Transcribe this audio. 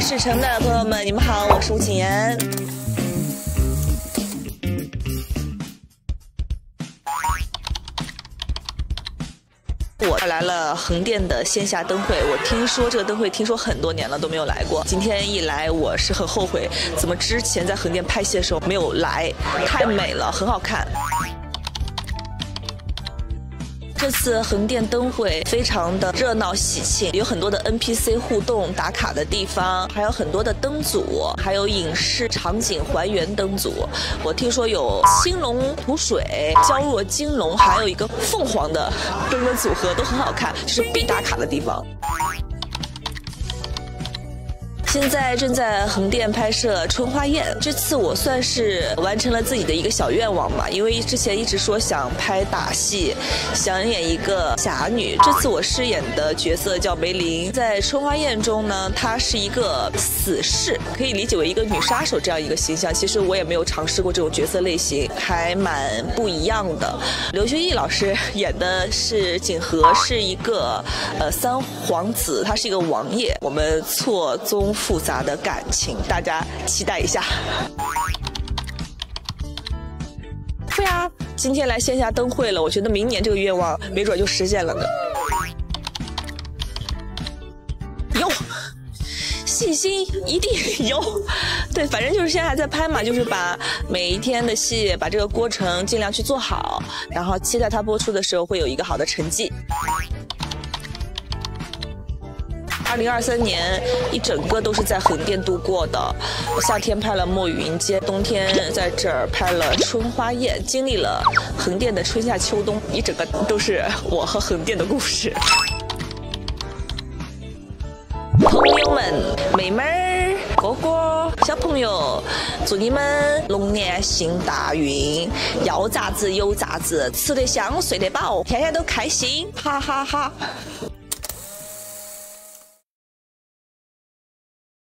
视城的朋友们，你们好，我是吴谨言。我来了横店的线下灯会，我听说这个灯会听说很多年了都没有来过，今天一来我是很后悔，怎么之前在横店拍戏的时候没有来，太美了，很好看。这次横店灯会非常的热闹喜庆，有很多的 NPC 互动打卡的地方，还有很多的灯组，还有影视场景还原灯组。我听说有青龙吐水、娇弱金龙，还有一个凤凰的灯的组合，都很好看，就是必打卡的地方。现在正在横店拍摄《春花宴》，这次我算是完成了自己的一个小愿望吧，因为之前一直说想拍打戏，想演一个侠女。这次我饰演的角色叫梅林，在《春花宴》中呢，她是一个死士，可以理解为一个女杀手这样一个形象。其实我也没有尝试过这种角色类型，还蛮不一样的。刘学义老师演的是景和，是一个三皇子，他是一个王爷，我们错综复杂的感情，大家期待一下。对啊，今天来线下灯会了，我觉得明年这个愿望没准就实现了呢。有信心一定有，对，反正就是现在还在拍嘛，就是把每一天的戏，把这个过程尽量去做好，然后期待它播出的时候会有一个好的成绩。2023年一整个都是在横店度过的，夏天拍了墨雨云间，冬天在这儿拍了春花宴，经历了横店的春夏秋冬，一整个都是我和横店的故事。朋友们、妹妹儿、哥哥、小朋友，祝你们龙年行大运，要咋子有咋子，吃得香，睡得饱，天天都开心，哈哈哈。